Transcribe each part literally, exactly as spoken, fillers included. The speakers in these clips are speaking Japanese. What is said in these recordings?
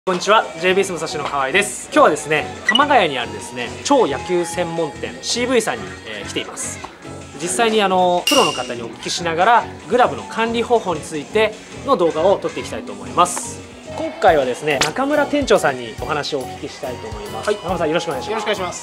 こんにちは、ジェイビーエス 武蔵の河合です。今日はですね、鎌ヶ谷にあるですね、超野球専門店 シーブイ さんに、えー、来ています。実際にあのプロの方にお聞きしながらグラブの管理方法についての動画を撮っていきたいと思います。今回はですね、中村店長さんにお話をお聞きしたいと思います。はい、中村さんよろしくお願いします。 よろしくお願いします。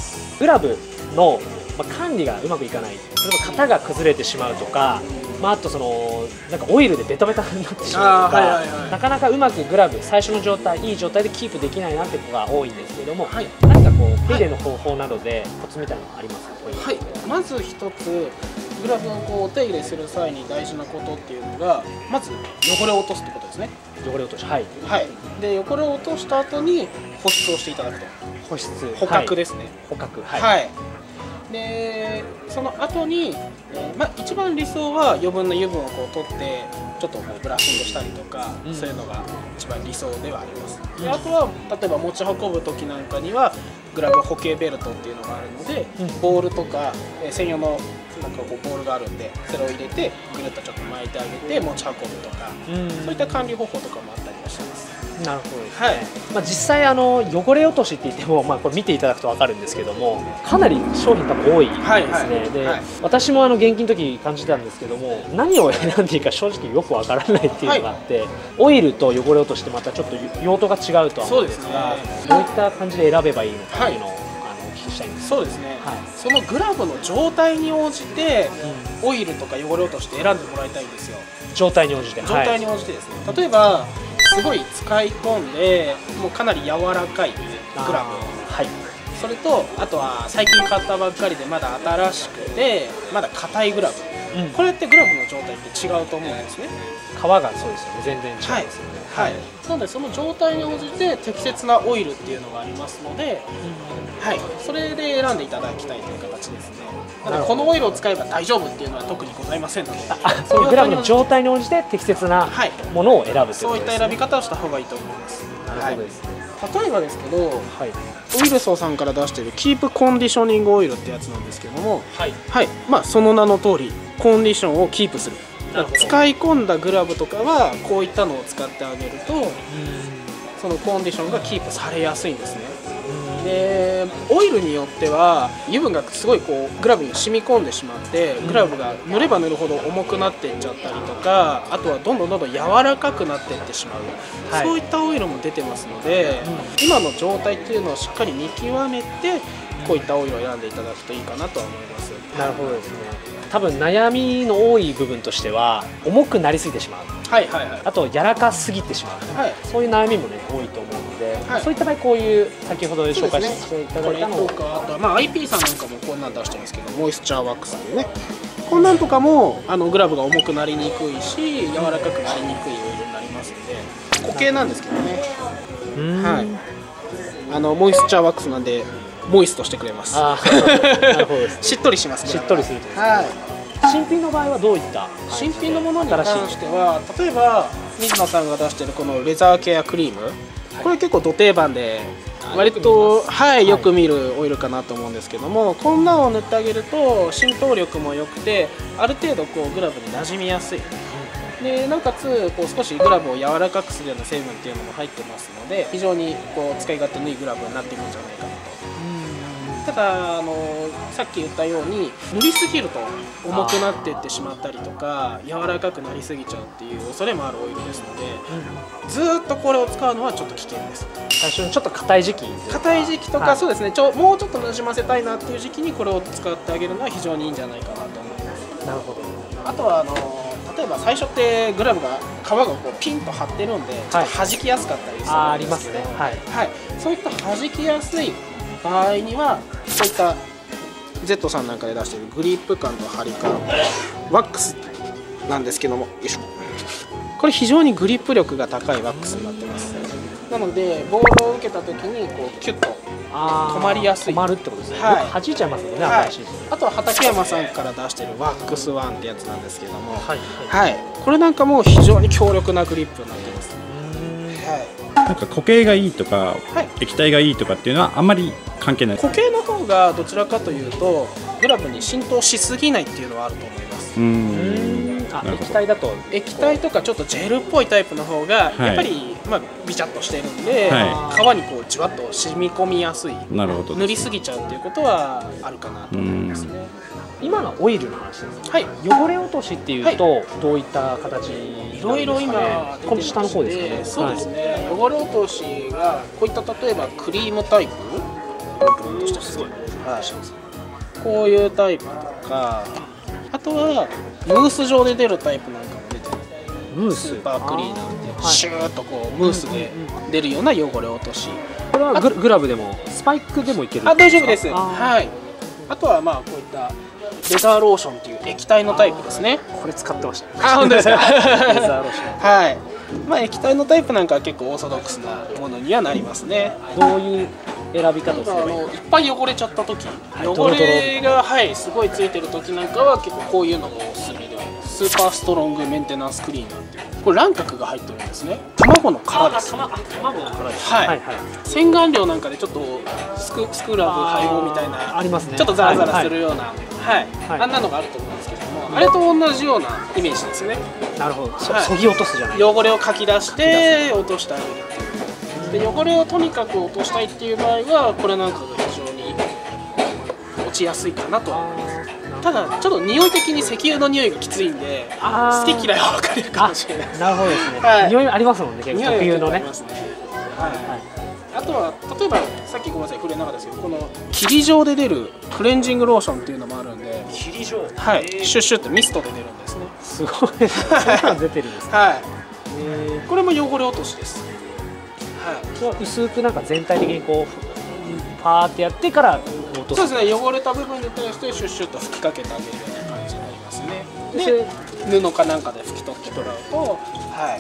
グラブの、まあ、管理がうまくいかない、例えば型が崩れてしまうとか、まあ、あとそのなんかオイルでベタベタになってしまうとか、なかなかうまくグラブ最初の状態いい状態でキープできないなって子が多いんですけれども、はい、何かこう手入れの方法などでコツみたいなのありますか？ はい、まず一つグラブをこうお手入れする際に大事なことっていうのが、まず汚れを落とすってことですね。 汚れ落とし、はい、 はい、で汚れを落とした後に保湿をしていただくと。 保湿、 捕獲ですね。 捕獲、はい、 はい、でその後に、えーまあ、一番理想は余分な油分をこう取ってちょっとこうブラッシングしたりとか、うん、そういうのが一番理想ではあります。であとは例えば持ち運ぶ時なんかにはグラブ固形ベルトっていうのがあるので、うん、ボールとか、えー、専用のなんかこうボールがあるんでそれを入れてぐるっとちょっと巻いてあげて持ち運ぶとか、うん、そういった管理方法とかもあったりはします。 なるほどですね。はい、まあ実際あの汚れ落としって言っても、まあ、これ見ていただくと分かるんですけども、かなり商品多分多いですね。はいはい、で、はい、私もあの現金の時感じたんですけども、何を選んでいいか正直よく分からないっていうのがあって、はい、オイルと汚れ落としってまたちょっと用途が違うとは思うんですが、どういった感じで選べばいいのかっていうのを、はい、あのお聞きしたいんです。そうですね、はい、そのグラブの状態に応じて、うん、オイルとか汚れ落としって選んでもらいたいんですよ。状態に応じて。状態に応じてですね。はい、例えばすごい使い込んでもうかなり柔らかいグラブ、はい、それとあとは最近買ったばっかりでまだ新しくてまだ硬いグラブ、うん、これってグラブの状態って違うと思うんですね。 皮がそうですよね、全然違いますよね。 はい、はい、なのでその状態に応じて適切なオイルっていうのがありますので、うん、はい、それで選んでいただきたいという形ですね。なのでこのオイルを使えば大丈夫っていうのは特にございませんので、 そういうグラブの状態に応じて適切なものを選ぶということですね。 そういった選び方をした方がいいと思います。 なるほどですね。 はい、例えばですけど、はい、オイルソーさんから出しているキープコンディショニングオイルってやつなんですけども、はい、はい、まあその名の通りコンディションをキープする。使い込んだグラブとかはこういったのを使ってあげると、そのコンディションがキープされやすいんですね。でオイルによっては油分がすごいこうグラブに染み込んでしまってグラブが塗れば塗るほど重くなっていっちゃったりとか、あとはどんどんどんどん柔らかくなっていってしまう、はい、そういったオイルも出てますので、うん、今の状態っていうのをしっかり見極めてこういったオイルを選んでいただくといいかなとは思います。 なるほどですね。多分悩みの多い部分としては重くなりすぎてしまう、はいはいはい、あと柔らかすぎてしまう、はい、そういう悩みもね多いと思うので、はい、そういった場合こういう先ほど紹介していただいたのを、 あとはまあ アイピー さんなんかもこんなん出してますけど、モイスチャーワックスっていうね、こんなんとかもあのグラブが重くなりにくいし柔らかくなりにくいオイルになりますので、固形なんですけどね、はい、あのモイスチャーワックスなんでモイストしてくれます。あなるほどですね、しっとりしますね。 しっとりすると、はい、新品の場合はどういった新品のものに関しては、例えば水野さんが出しているこのレザーケアクリーム、はい、これ結構ド定番で割とはいよく見るオイルかなと思うんですけども、こんなのを塗ってあげると浸透力も良くてある程度こうグラブに馴染みやすい。でなおかつこう少しグラブを柔らかくするような成分っていうのも入ってますので、非常にこう使い勝手のいいグラブになっているんじゃないかなと。ただあのさっき言ったように塗りすぎると重くなっていってしまったりとか柔らかくなりすぎちゃうっていう恐れもあるオイルですので、うん、ずーっとこれを使うのはちょっと危険です。 最初にちょっと硬い時期硬い時期とか、はい、そうですね、ちょもうちょっとなじませたいなっていう時期にこれを使ってあげるのは非常にいいんじゃないかなと思います。なるほど。あとはあの例えば最初ってグラブが皮がこうピンと張ってるんでちょっと弾きやすかったりするんですけど、はい、ありますね、はいはい、そういった弾きやすい場合にはこういった Z さんなんかで出しているグリップ感と張り感ワックスなんですけども、よいしょ、これ非常にグリップ力が高いワックスになってます。なのでボールを受けた時にこうキュッと止まりやすい、 止まるってことですね、はい、弾いちゃいますよね、 はい、 新しい。 あとは畠山さんから出しているワックスワンってやつなんですけども、はい、はいはい、これなんかも非常に強力なグリップになってます。 なんか固形がいいとか、はい、液体がいいとかっていうのはあんまり関係ないです。 固形の方がどちらかというとグラブに浸透しすぎないっていうのはあると思います。うーんあ、液体だと液体とかちょっとジェルっぽいタイプの方がやっぱり、まあビチャッとしてるんで、はい、皮にこうじわっと染み込みやすい。 なるほど。 塗りすぎちゃうっていうことはあるかなと思いますね。 今のオイルの話です。 はい。 汚れ落としっていうと、はい、どういった形？ いろいろ今この下の方ですかね。 そうですね。はい、汚れ落としがこういった例えばクリームタイプ、プルンとしたすごい。はい。こういうタイプとか、あとはムース状で出るタイプなんかも出てる。 ムース。 スーパークリーナーってシューッとこうムースで出るような汚れ落とし。 これはググラブでもスパイクでもいける？ あ、大丈夫です。はい。あとはまあこういったレザーローションっていう液体のタイプですね。 これ使ってました。 あ、本当ですか。レザーローション。 はい。まあ液体のタイプなんかは結構オーソドックスなものにはなりますね。 どういう選び方をすればいい？ いっぱい汚れちゃった時、はい、汚れがはいすごいついてる時なんかは結構こういうのもおすすめで、スーパーストロングメンテナンスクリーナーっていう、これ卵殻が入ってるんですね。卵の殻です。 卵の殻です。 はい。はいはい、洗顔料なんかでちょっとスクスクラブ配合みたいなありますね。 ちょっとザラザラするような、はい、はい、あんなのがあると思うんですけども、あれと同じようなイメージですね。 なるほど。はい、そぎ落とすじゃない。 汚れをかき出して落としてあげるっていう。で汚れをとにかく落としたいっていう場合はこれなんかが非常に落ちやすいかなとは思います。ただちょっと匂い的に石油の匂いがきついんで好き嫌いは分かれるかもしれない。 なるほどですね。はい、匂いありますもんね。結構特有のね。あとは例えばさっきごめんなさい触れなかったですけど、この霧状で出るクレンジングローションっていうのもあるんで。 霧状。 はい。シュッシュってミストで出るんですね。 すごい。そんな出てるんですか。 はい。えー、これも汚れ落としです。 はい、薄くなんか全体的にこうパーってやってから落とす。 そうですね。汚れた部分に対してシュッシュッと吹きかけてあげるような感じになりますね。で布かなんかで拭き取ってもらうと、はい。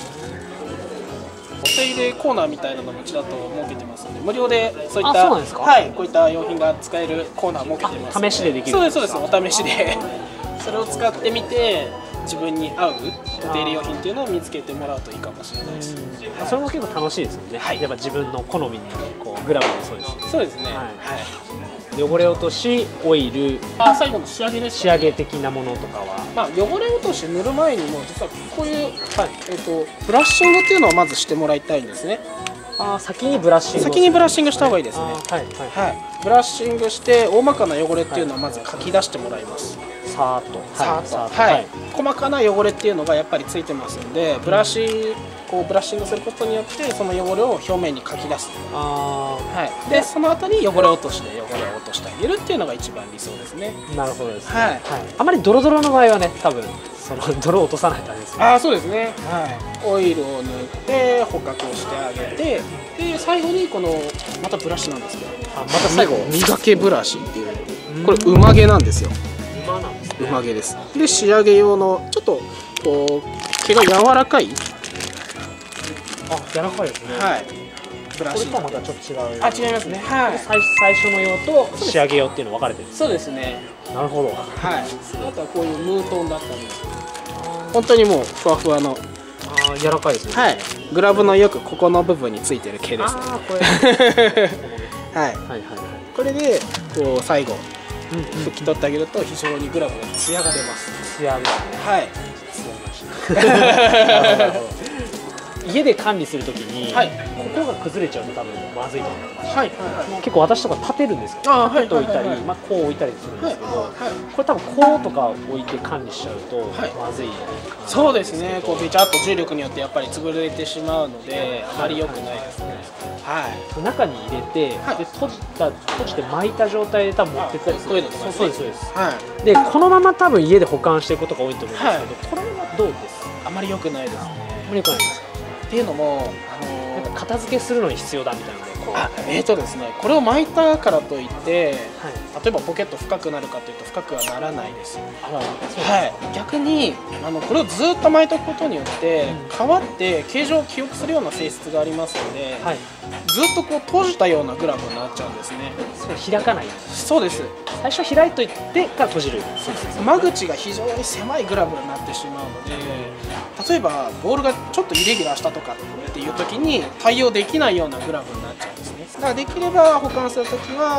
お手入れコーナーみたいなのもうちだと設けてますので、無料でそういった、はい、こういった用品が使えるコーナー設けてますので。 試しでできる。 そうですそうです。お試しでそれを使ってみて。自分に合うお手入れ用品っていうのを見つけてもらうといいかもしれないです。 それも結構楽しいですよね。はい、やっぱ自分の好みにこうグラブもそうです。 そうですね。はい。はい、 汚れ落とし、オイル、 あ、最後の仕上げです、ね。 仕上げ的なものとかは、 まあ汚れ落とし塗る前にも実はこういう、はい、えっとブラッシングっていうのをまずしてもらいたいんですね。 あ、先にブラッシング。 先にブラッシングした方がいいですね。はいはいはい。ブラッシングして大まかな汚れっていうのはまずかき出してもらいます。 さーっと。 さーっと。はい。細かな汚れっていうのがやっぱりついてますんで、ブラシこうブラッシングすることによってその汚れを表面にかき出す。あ、はい。でその後に汚れ落としで汚れを落としてあげるっていうのが一番理想ですね。 なるほどですね。 はい。 あまりドロドロの場合はね、多分その泥を落とさないとあれですね。 ああ、そうですね。はい。オイルを塗って捕獲をしてあげて、で最後にこのまたブラシなんですけど、あ、また最後磨けブラシっていう、これ馬毛なんですよ。 馬なんですね。 馬毛です。で仕上げ用のちょっとこう毛が柔らかい。 あ、柔らかいですね。はい。 ブラシ。 これとはまたちょっと違う。 あ、違いますね。はい。 最最初の用と仕上げ用っていうの分かれてるんです。 そうですね。 なるほど。はい。 あとはこういうムートンだったり、本当にもうふわふわの。 あ、柔らかいですね。 はい。グラブのよくここの部分についてる毛ですね。 あ、これ。 はい。はいはい。これでこう最後拭き取ってあげると非常にグラブのツヤが出ます。 ツヤですね。 はい。 ツヤなし。家で管理するときに、はい、ここが崩れちゃうと多分まずいと思ってます。はいはいはい、結構私とか立てるんですけど、立てておいたり、まあこう置いたりするんですけど、はいはい、これ多分こうとか置いて管理しちゃうとまずい、はい、 そうですね。こうべちゃっと重力によってやっぱり潰れてしまうのであまり良くないですね。はい。 中に入れて、はい、で閉じた閉じて巻いた状態で多分持ってったりする。そうそうですそうです。はい。でこのまま多分家で保管していくことが多いと思うんですけど、はい、これはどうです？ あまり良くないですね。 あまり良くないですか？ っていうのも、あのー、 なんか片付けするのに必要だみたいなので、こうあ、えーとですね、これを巻いたからといって、はい、例えばポケット深くなるかというと深くはならないです。あら、そうはい、逆にあのこれをずっと巻いておくことによって、うん、皮って形状を記憶するような性質がありますので、はい、ずっとこう閉じたようなグラブになっちゃうんですね。 それ開かない。 そうです。 最初開いといてから閉じる。 そうです。間口が非常に狭いグラブになってしまうので、例えばボールがちょっとイレギュラーしたとかっていう時に対応できないようなグラブになっちゃうんですね。だからできれば保管する時は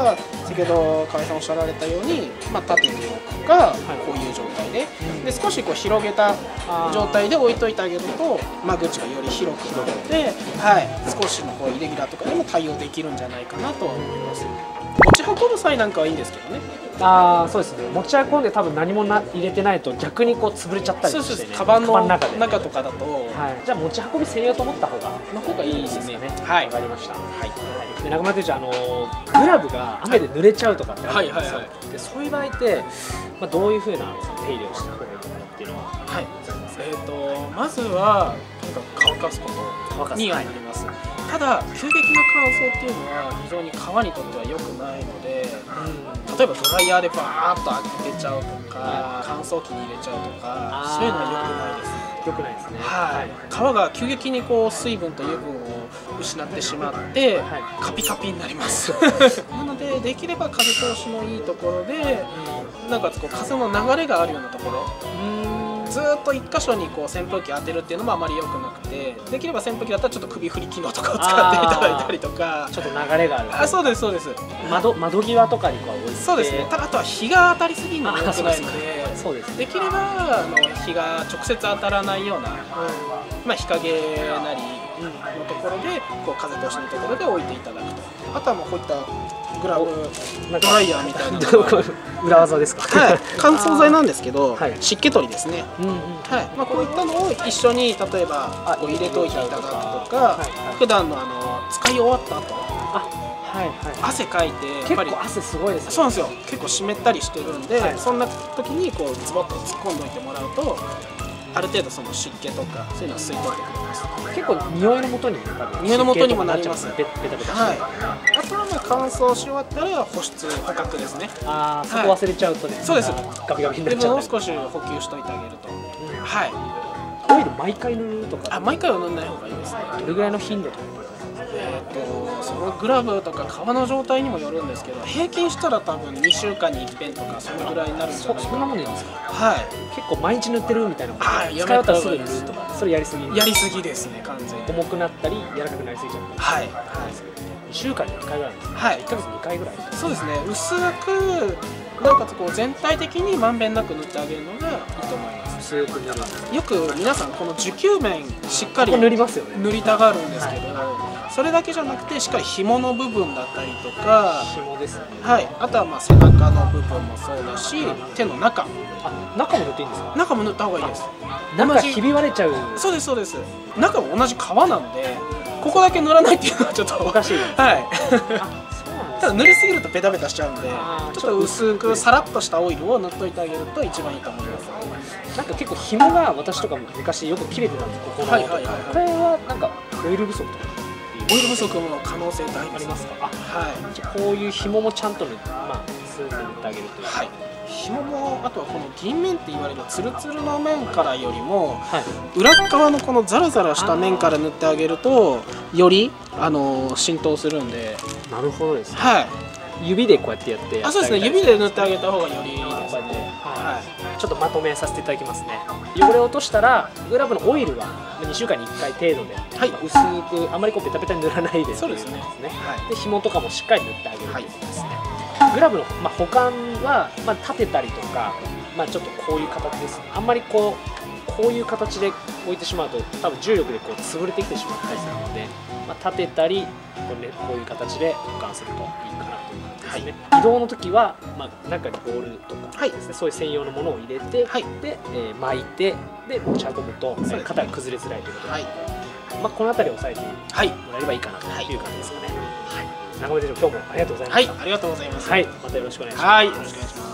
先ほど河合さんおっしゃられたように、まあ、縦に置くか、こういう状態で、で少しこう広げた状態で置いといてあげると間口がより広くなって、はい、少しのこうイレギュラーとかでも対応できるんじゃないかなと思います。持ち運ぶ際なんかはいいんですけどね。 ああ、そうですね。持ち運んで多分何もな入れてないと逆にこう潰れちゃったりしてね。 そうそう、カバンの中で中とかだと、 はい、じゃあ持ち運び専用と思った方がの方がいいですね。 はい、わかりました。はい。で中村店長、あのグラブが雨で濡れちゃうとかってあるんですよ。でそういう場合ってまあどういう風な手入れをした方がいいのかなっていうのは、はい。 えっとまずはとにかく乾かすことにはなります。ただ急激な乾燥っていうのは非常に革にとっては良くないので、うん、例えばドライヤーでバーッと開けちゃうとか、乾燥機に入れちゃうとか、そういうのは良くないですね。 良くないですね。 はい。革が急激にこう水分と油分を失ってしまって、はい、カピカピになります。なのでできれば風通しのいいところで、なんかこう風の流れがあるようなところ。ずっと一箇所にこう扇風機当てるっていうのもあまり良くなくて、できれば扇風機だったらちょっと首振り機能とかを使っていただいたりとか、 ちょっと流れがある。 あ、そうですそうです。 窓窓際とかにこう置いて、 そうですね。ただあとは日が当たりすぎるのも良くないので、 そうです。 できればあの日が直接当たらないような、うん、まあ日陰なりのところでこう風通しのところで置いていただくと。あとはもうこういったグラブドライヤーみたいな裏技ですか。 はい、乾燥剤なんですけど、はい、湿気取りですね。はい、まあこういったのを一緒に例えばこう入れといていただくとか、普段のあの使い終わった後、はいはい、汗かいてやっぱり汗すごいですね。 そうなんですよ。結構湿ったりしてるんで、はい、そんな時にこうズボッと突っ込んでおいてもらうと。ある程度その湿気とかそういうのを吸い取ってくれます。 結構匂いの元にも匂いの元にもなります。 ベタベタして。 はい。あとはまあ乾燥し終わったら保湿捕獲ですね。 ああ、そこ忘れちゃうとね。 そうです。 ガビガビになっちゃう。 もう少し補給しといてあげると。はい。 オイル毎回塗るとか。 あ、毎回は塗らない方がいいですね。 どれぐらいの頻度とか。 えっとそのグラブとか革の状態にもよるんですけど、平均したら多分にしゅうかんにいっぺんとかそのぐらいになるんじゃないかな。 そんなもんでいいんですか。 はい。 結構毎日塗ってるみたいな。あ、使い終わったらすぐ塗るとか。それやりすぎ。 やりすぎですね、完全に。 重くなったり柔らかくなりすぎちゃう。 はい。 にしゅうかんにいっかいぐらいですね。 はい。 いっかげつにかいぐらい。 そうですね。薄くなおかつこう全体的にまんべんなく塗ってあげるのがいいと思います。 薄く塗る。 よく皆さんこの受給面しっかり塗りますよね。 塗りたがるんですけど。それだけじゃなくてしっかり紐の部分だったりとか、 紐ですね。 はい。あとはまあ背中の部分もそうだし、手の中。 あ、中も塗っていいんですか。 中も塗った方がいいです。 中ひび割れちゃう。 そうですそうです。中も同じ革なんで、ここだけ塗らないっていうのはちょっとおかしい。 はい。ただ塗りすぎるとベタベタしちゃうんで、ちょっと薄くさらっとしたオイルを塗っといてあげると一番いいと思います。 なんか結構紐が私とかも昔よく切れてたんです。ここの。はいはいはい。これはなんかオイル不足とか。 オイル不足の可能性大ありますか。 あ、はい。こういう紐もちゃんと塗って、まあスーッと塗ってあげるという。はい。 紐もあとはこの銀面って言われるツルツルの面からよりも、はい、裏側のこのザラザラした面から塗ってあげるとよりあの浸透するんで。 なるほどですね。 はい。 指でこうやってやってあ、そうですね。指で塗ってあげた方がよりいいですね。 はい。ちょっとまとめさせていただきますね。汚れを落としたらグラブのオイルはにしゅうかんにいっかい程度で、はい、薄くあまりこうベタベタに塗らないで。 そうですね。 で紐とかもしっかり塗ってあげるということですね。グラブの、まあ、保管は、まあ、立てたりとか、まあ、ちょっとこういう形ですね。あんまりこうこういう形で置いてしまうと多分重力でこう潰れてきてしまったりするので、まあ、立てたりこう、ね、こういう形で保管するといいかなという感じですね。はい、移動の時は、まあ、中にボールとかですね、はい、そういう専用のものを入れて、はい、で、えー、巻いてで持ち運ぶと、えー、肩が崩れづらいということで、はい、まあ、この辺りを押さえてもらえればいいかなという感じですかね。はい、中村店長、今日もありがとうございました。 はい、ありがとうございます。 はい、またよろしくお願いします。 はい、よろしくお願いします。